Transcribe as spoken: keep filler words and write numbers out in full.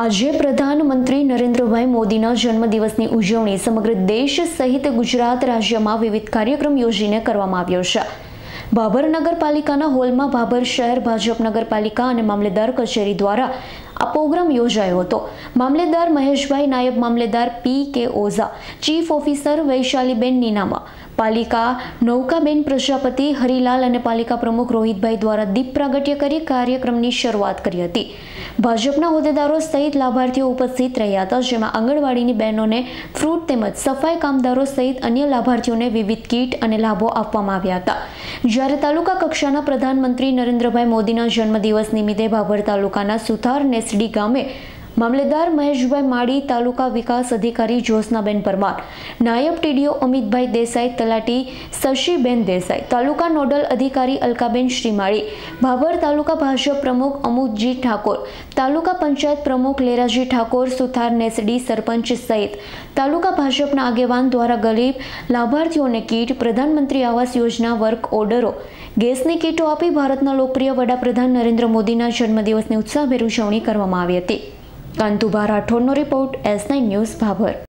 આજે પ્રધાનમંત્રી નરેન્દ્રભાઈ મોદીના જન્મદિવસની ઉજવણી સમગ્ર દેશ સહિત ગુજરાત રાજ્યમાં વિવિધ કાર્યક્રમ યોજીને કરવામાં આવ્યો છે। ભાભર નગરપાલિકાના હોલમાં ભાભર શહેર ભાજપ નગરપાલિકા અને મામલેદાર કચેરી દ્વારા આ પ્રોગ્રામ યોજાયો હતો। મામલેદાર મહેશભાઈ, નાયબ મામલેદાર P K Ojha, chief officer Vaishaliben Ninama, પાલિકા નૌકાબેન પ્રજાપતિ, હરિલાલ અને પાલિકા પ્રમુખ રોહિતભાઈ દ્વારા દીપ પ્રાગટ્ય કરી કાર્યક્રમની શરૂઆત કરી હતી। ભાજપના હોદ્દેદારો સહિત લાભાર્થીઓ ઉપસ્થિત રહ્યા હતા, જેમાં આંગણવાડીની બહેનોને ફ્રૂટ તેમજ સફાઈ કામદારો સહિત અન્ય લાભાર્થીઓને વિવિધ કીટ અને લાભો આપવામાં આવ્યા હતા। જ્યારે તાલુકા કક્ષાના પ્રધાનમંત્રી નરેન્દ્રભાઈ મોદીના જન્મદિવસ નિમિત્તે ભાભર તાલુકાના સુથાર નેસડી ગામે મામલેદાર મહેશભાઈ માળી, તાલુકા વિકાસ અધિકારી જ્યોત્સનાબેન પરમાર, નાયબ ટીડીઓ અમિતભાઈ દેસાઈ, તલાટી શશીબેન દેસાઈ, તાલુકા નોડલ અધિકારી અલકાબેન શ્રીમાળી, ભાભર તાલુકા ભાજપ પ્રમુખ અમુકજી ઠાકોર, તાલુકા પંચાયત પ્રમુખ લેરાજી ઠાકોર, સુથાર નેસડી સરપંચ સહિત તાલુકા ભાજપના આગેવાન દ્વારા ગરીબ લાભાર્થીઓને કીટ, પ્રધાનમંત્રી આવાસ યોજના વર્ક ઓર્ડરો, ગેસની કીટો આપી ભારતના લોકપ્રિય વડાપ્રધાન નરેન્દ્ર મોદીના જન્મદિવસની ઉત્સાહભેર ઉજવણી કરવામાં આવી હતી। કાંતુભા રાઠોડનો report, S nine news, Bhabhar.